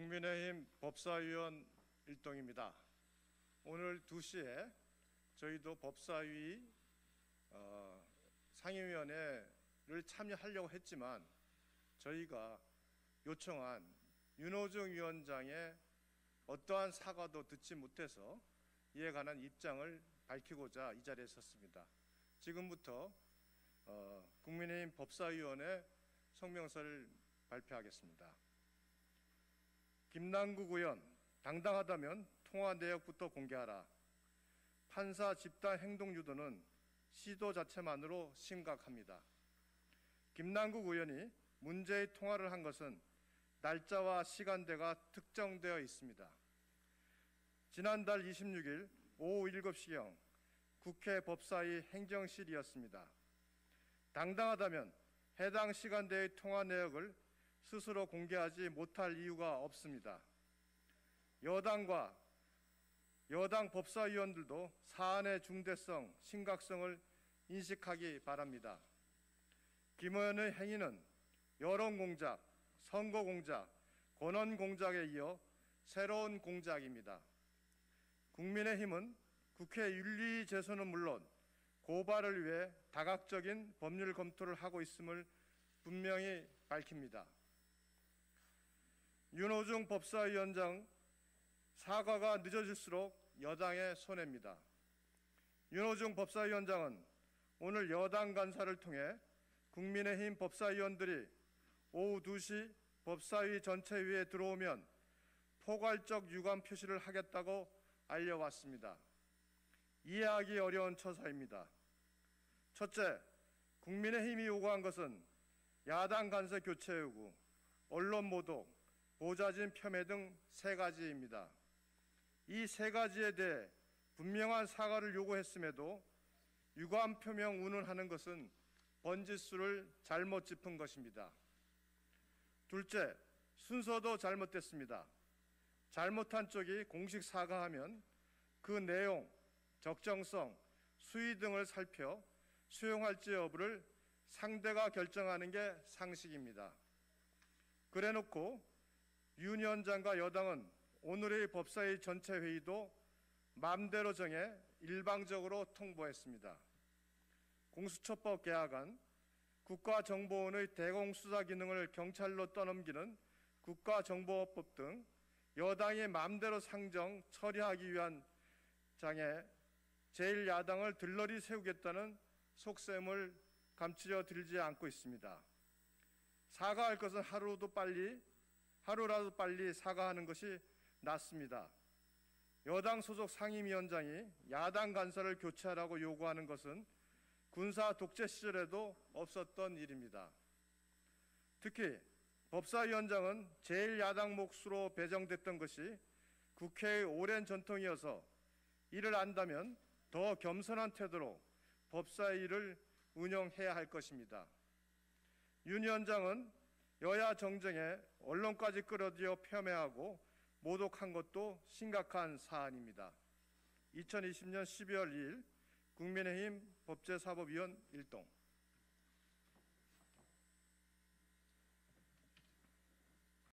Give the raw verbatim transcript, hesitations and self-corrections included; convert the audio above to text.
국민의힘 법사위원 일동입니다. 오늘 두 시에 저희도 법사위 어, 상임위원회를 참여하려고 했지만 저희가 요청한 윤호중 위원장의 어떠한 사과도 듣지 못해서 이에 관한 입장을 밝히고자 이 자리에 섰습니다. 지금부터 어, 국민의힘 법사위원회 성명서를 발표하겠습니다. 김남국 의원, 당당하다면 통화 내역부터 공개하라. 판사 집단 행동 유도는 시도 자체만으로 심각합니다. 김남국 의원이 문제의 통화를 한 것은 날짜와 시간대가 특정되어 있습니다. 지난달 이십육 일 오후 일곱 시경 국회 법사위 행정실이었습니다. 당당하다면 해당 시간대의 통화 내역을 스스로 공개하지 못할 이유가 없습니다. 여당과 여당 법사위원들도 사안의 중대성, 심각성을 인식하기 바랍니다. 김 의원의 행위는 여론공작, 선거공작, 권한공작에 이어 새로운 공작입니다. 국민의힘은 국회 윤리제소는 물론 고발을 위해 다각적인 법률 검토를 하고 있음을 분명히 밝힙니다. 윤호중 법사위원장 사과가 늦어질수록 여당의 손해입니다. 윤호중 법사위원장은 오늘 여당 간사를 통해 국민의힘 법사위원들이 오후 두 시 법사위 전체회의에 들어오면 포괄적 유감 표시를 하겠다고 알려왔습니다. 이해하기 어려운 처사입니다. 첫째, 국민의힘이 요구한 것은 야당 간사 교체 요구, 언론 모독, 보좌진 폄훼 등 세 가지입니다. 이 세 가지에 대해 분명한 사과를 요구했음에도 유감 표명 운운하는 것은 번지수를 잘못 짚은 것입니다. 둘째, 순서도 잘못됐습니다. 잘못한 쪽이 공식 사과하면 그 내용, 적정성, 수위 등을 살펴 수용할지 여부를 상대가 결정하는 게 상식입니다. 그래놓고 윤 위원장과 여당은 오늘의 법사위 전체 회의도 마음대로 정해 일방적으로 통보했습니다. 공수처법 개혁안, 국가정보원의 대공수사 기능을 경찰로 떠넘기는 국가정보법 등 여당이 마음대로 상정, 처리하기 위한 장에 제일 야당을 들러리 세우겠다는 속셈을 감추려 들지 않고 있습니다. 사과할 것은 하루도 빨리, 하루라도 빨리 사과하는 것이 낫습니다. 여당 소속 상임위원장이 야당 간사를 교체하라고 요구하는 것은 군사 독재 시절에도 없었던 일입니다. 특히 법사위원장은 제일 야당 몫으로 배정됐던 것이 국회의 오랜 전통이어서 이를 안다면 더 겸손한 태도로 법사위를 운영해야 할 것입니다. 윤 위원장은 여야 정쟁에 언론까지 끌어들여 폄훼하고 모독한 것도 심각한 사안입니다. 이천이십 년 십이월 이일 국민의힘 법제사법위원 일동.